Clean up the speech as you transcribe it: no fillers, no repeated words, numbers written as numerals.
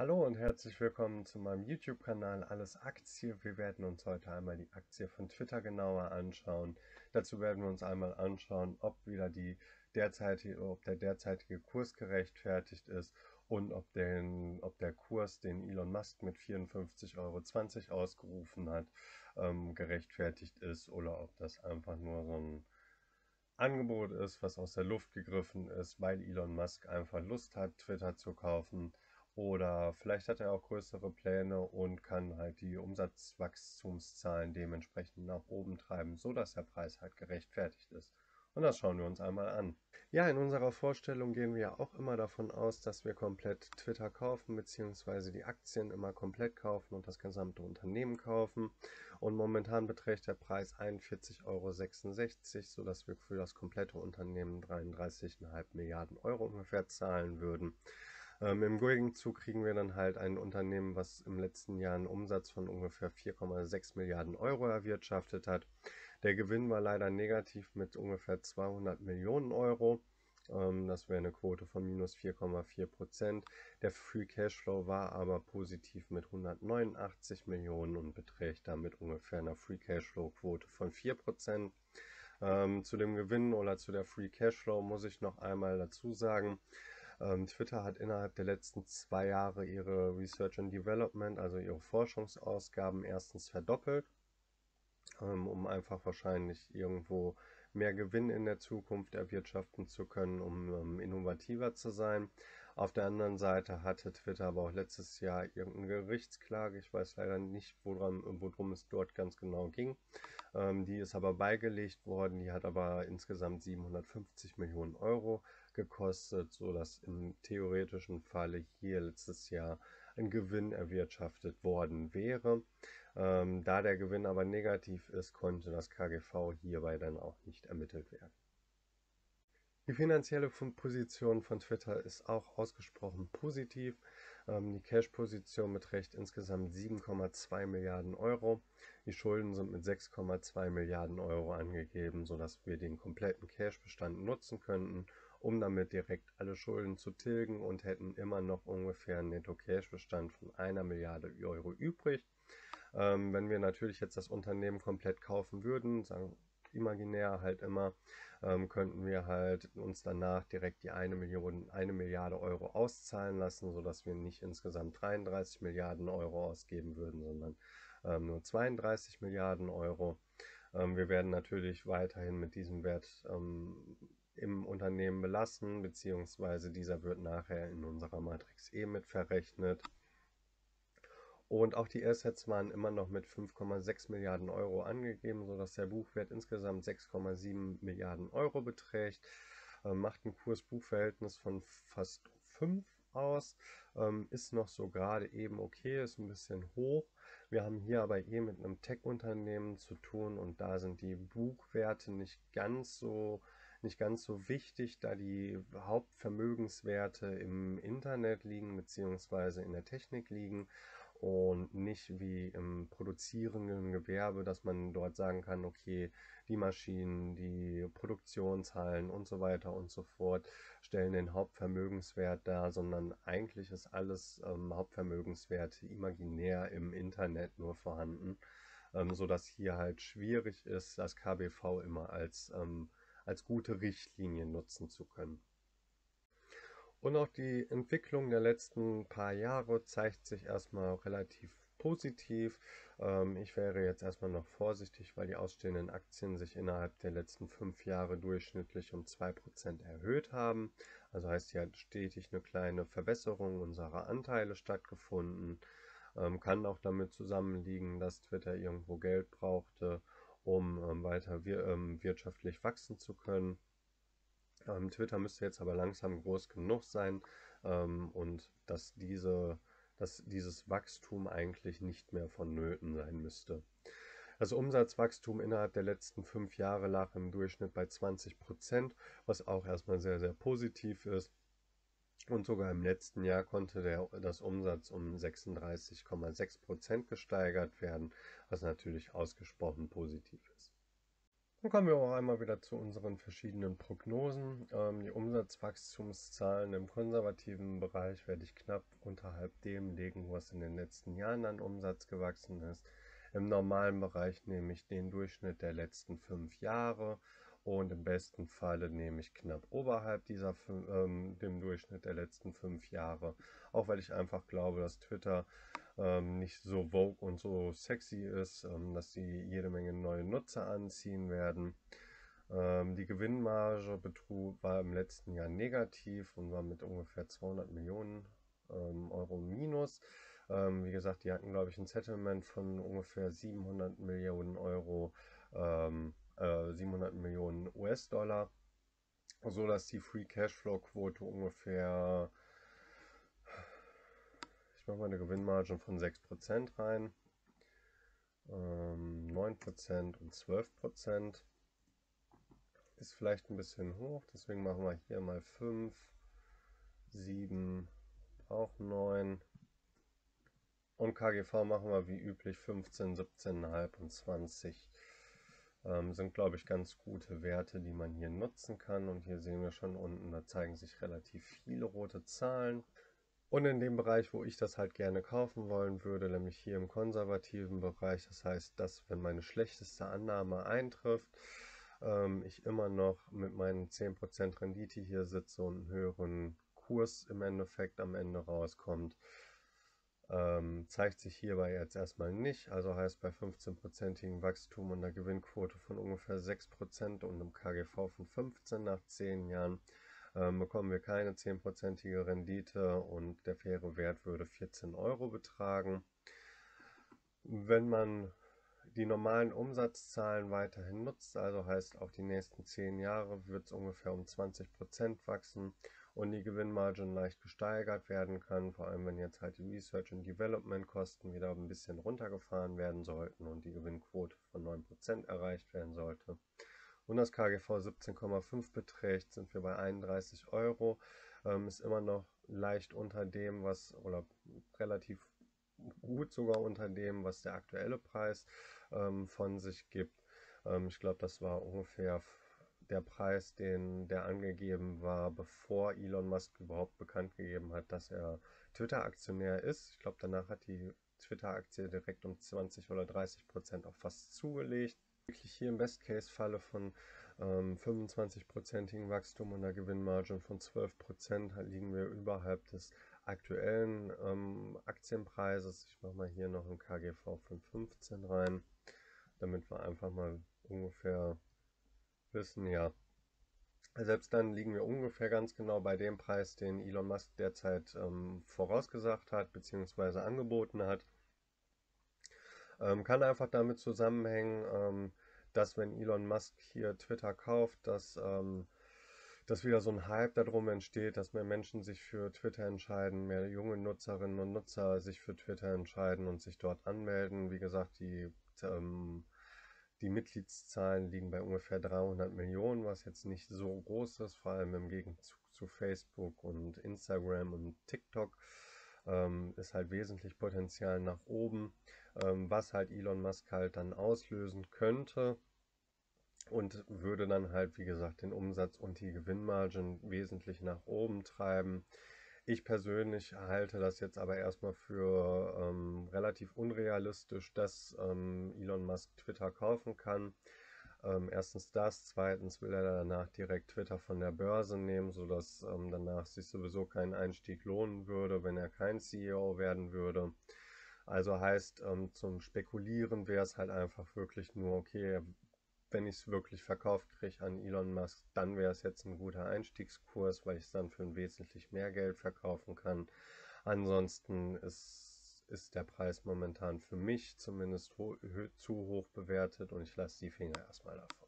Hallo und herzlich willkommen zu meinem YouTube-Kanal Alles Aktie. Wir werden uns heute einmal die Aktie von Twitter genauer anschauen. Dazu werden wir uns einmal anschauen, ob der derzeitige Kurs gerechtfertigt ist und ob der Kurs, den Elon Musk mit 54,20 € ausgerufen hat, gerechtfertigt ist oder ob das einfach nur so ein Angebot ist, was aus der Luft gegriffen ist, weil Elon Musk einfach Lust hat, Twitter zu kaufen. Oder vielleicht hat er auch größere Pläne und kann halt die Umsatzwachstumszahlen dementsprechend nach oben treiben, sodass der Preis halt gerechtfertigt ist. Und das schauen wir uns einmal an. Ja, in unserer Vorstellung gehen wir ja auch immer davon aus, dass wir komplett Twitter kaufen, beziehungsweise die Aktien immer komplett kaufen und das gesamte Unternehmen kaufen. Und momentan beträgt der Preis 41,66 €, sodass wir für das komplette Unternehmen 33,5 Milliarden Euro ungefähr zahlen würden. Im Gegenzug kriegen wir dann halt ein Unternehmen, was im letzten Jahr einen Umsatz von ungefähr 4,6 Milliarden Euro erwirtschaftet hat. Der Gewinn war leider negativ mit ungefähr 200 Millionen Euro. Das wäre eine Quote von minus 4,4%. Der Free Cashflow war aber positiv mit 189 Millionen und beträgt damit ungefähr eine Free Cashflow-Quote von 4%. Zu dem Gewinn oder zu der Free Cashflow muss ich noch einmal dazu sagen, Twitter hat innerhalb der letzten 2 Jahre ihre Research and Development, also ihre Forschungsausgaben, erstens verdoppelt, um einfach wahrscheinlich irgendwo mehr Gewinn in der Zukunft erwirtschaften zu können, um innovativer zu sein. Auf der anderen Seite hatte Twitter aber auch letztes Jahr irgendeine Gerichtsklage, ich weiß leider nicht, worum es dort ganz genau ging. Die ist aber beigelegt worden, die hat aber insgesamt 750 Millionen Euro gekostet, sodass im theoretischen Falle hier letztes Jahr ein Gewinn erwirtschaftet worden wäre. Da der Gewinn aber negativ ist, konnte das KGV hierbei dann auch nicht ermittelt werden. Die finanzielle Position von Twitter ist auch ausgesprochen positiv. Die Cash-Position beträgt insgesamt 7,2 Milliarden Euro. Die Schulden sind mit 6,2 Milliarden Euro angegeben, sodass wir den kompletten Cash-Bestand nutzen könnten, um damit direkt alle Schulden zu tilgen und hätten immer noch ungefähr einen Netto-Cash-Bestand von 1 Milliarde Euro übrig. Wenn wir natürlich jetzt das Unternehmen komplett kaufen würden, sagen imaginär halt immer, könnten wir halt uns danach direkt die 1 Milliarde Euro auszahlen lassen, sodass wir nicht insgesamt 33 Milliarden Euro ausgeben würden, sondern nur 32 Milliarden Euro. Wir werden natürlich weiterhin mit diesem Wert im Unternehmen belassen, beziehungsweise dieser wird nachher in unserer Matrix E mit verrechnet. Und auch die Assets waren immer noch mit 5,6 Milliarden Euro angegeben, sodass der Buchwert insgesamt 6,7 Milliarden Euro beträgt. Macht ein Kurs-Buch-Verhältnis von fast 5 aus. Ist noch so gerade eben okay, ist ein bisschen hoch. Wir haben hier aber mit einem Tech-Unternehmen zu tun und da sind die Buchwerte nicht ganz so wichtig, da die Hauptvermögenswerte im Internet liegen bzw. in der Technik liegen und nicht wie im produzierenden Gewerbe, dass man dort sagen kann, okay, die Maschinen, die Produktionshallen und so weiter und so fort stellen den Hauptvermögenswert dar, sondern eigentlich ist alles Hauptvermögenswert imaginär im Internet nur vorhanden, sodass hier halt schwierig ist, das KBV immer als gute Richtlinie nutzen zu können. Und auch die Entwicklung der letzten paar Jahre zeigt sich erstmal relativ positiv. Ich wäre jetzt erstmal noch vorsichtig, weil die ausstehenden Aktien sich innerhalb der letzten 5 Jahre durchschnittlich um 2% erhöht haben. Also heißt, hier hat stetig eine kleine Verwässerung unserer Anteile stattgefunden. Kann auch damit zusammenliegen, dass Twitter irgendwo Geld brauchte, um weiter wirtschaftlich wachsen zu können. Twitter müsste jetzt aber langsam groß genug sein, und dass dieses Wachstum eigentlich nicht mehr vonnöten sein müsste. Das Umsatzwachstum innerhalb der letzten 5 Jahre lag im Durchschnitt bei 20%, was auch erstmal sehr, sehr positiv ist. Und sogar im letzten Jahr konnte das Umsatz um 36,6% gesteigert werden, was natürlich ausgesprochen positiv ist. Dann kommen wir auch einmal wieder zu unseren verschiedenen Prognosen. Die Umsatzwachstumszahlen im konservativen Bereich werde ich knapp unterhalb dem legen, was in den letzten Jahren an Umsatz gewachsen ist. Im normalen Bereich nehme ich den Durchschnitt der letzten 5 Jahre und im besten Falle nehme ich knapp oberhalb dem Durchschnitt der letzten 5 Jahre. Auch weil ich einfach glaube, dass Twitter nicht so vogue und so sexy ist, dass sie jede Menge neue Nutzer anziehen werden. Die Gewinnmarge war im letzten Jahr negativ und war mit ungefähr 200 Millionen Euro minus. Wie gesagt, die hatten, glaube ich, ein Settlement von ungefähr 700 Millionen Euro, 700 Millionen US-Dollar, so dass die Free Cashflow-Quote ungefähr, ich mache mal eine Gewinnmarge von 6% rein, 9% und 12%. Ist vielleicht ein bisschen hoch, deswegen machen wir hier mal 5, 7, auch 9. Und KGV machen wir wie üblich 15, 17,5 und 20. Sind, glaube ich, ganz gute Werte, die man hier nutzen kann. Und hier sehen wir schon unten, da zeigen sich relativ viele rote Zahlen. Und in dem Bereich, wo ich das halt gerne kaufen wollen würde, nämlich hier im konservativen Bereich, das heißt, dass wenn meine schlechteste Annahme eintrifft, ich immer noch mit meinen 10% Rendite hier sitze und einen höheren Kurs im Endeffekt am Ende rauskommt. Zeigt sich hierbei jetzt erstmal nicht, also heißt bei 15%igem Wachstum und einer Gewinnquote von ungefähr 6% und einem KGV von 15 nach 10 Jahren bekommen wir keine 10%ige Rendite und der faire Wert würde 14 Euro betragen. Wenn man die normalen Umsatzzahlen weiterhin nutzt, also heißt auf die nächsten 10 Jahre wird es ungefähr um 20% wachsen und die Gewinnmargen leicht gesteigert werden kann, vor allem wenn jetzt halt die Research and Development Kosten wieder ein bisschen runtergefahren werden sollten und die Gewinnquote von 9% erreicht werden sollte. Und das KGV 17,5 beträgt, sind wir bei 31 Euro. Ist immer noch leicht unter dem, oder relativ gut sogar unter dem, was der aktuelle Preis von sich gibt. Ich glaube, das war ungefähr der Preis, der angegeben war, bevor Elon Musk überhaupt bekannt gegeben hat, dass er Twitter-Aktionär ist. Ich glaube, danach hat die Twitter-Aktie direkt um 20 oder 30% auch fast zugelegt. Wirklich hier im Best-Case-Falle von 25%igen Wachstum und einer Gewinnmarge von 12% liegen wir überhalb des aktuellen Aktienpreises. Ich mache mal hier noch ein KGV von 15 rein, damit wir einfach mal ungefähr wissen, ja. Selbst dann liegen wir ungefähr ganz genau bei dem Preis, den Elon Musk derzeit vorausgesagt hat bzw. angeboten hat. Kann einfach damit zusammenhängen, dass wenn Elon Musk hier Twitter kauft, dass wieder so ein Hype darum entsteht, dass mehr Menschen sich für Twitter entscheiden, mehr junge Nutzerinnen und Nutzer sich für Twitter entscheiden und sich dort anmelden. Wie gesagt, die Mitgliedszahlen liegen bei ungefähr 300 Millionen, was jetzt nicht so groß ist, vor allem im Gegenzug zu Facebook und Instagram und TikTok. Ist halt wesentlich Potenzial nach oben, was halt Elon Musk halt dann auslösen könnte und würde dann halt, wie gesagt, den Umsatz und die Gewinnmargen wesentlich nach oben treiben. Ich persönlich halte das jetzt aber erstmal für relativ unrealistisch, dass Elon Musk Twitter kaufen kann. Erstens das, zweitens will er danach direkt Twitter von der Börse nehmen, sodass danach sich sowieso kein Einstieg lohnen würde, wenn er kein CEO werden würde. Also heißt, zum Spekulieren wäre es halt einfach wirklich nur, okay, wenn ich es wirklich verkauft kriege an Elon Musk, dann wäre es jetzt ein guter Einstiegskurs, weil ich es dann für ein wesentlich mehr Geld verkaufen kann. Ansonsten ist der Preis momentan für mich zumindest zu hoch bewertet und ich lasse die Finger erstmal davon.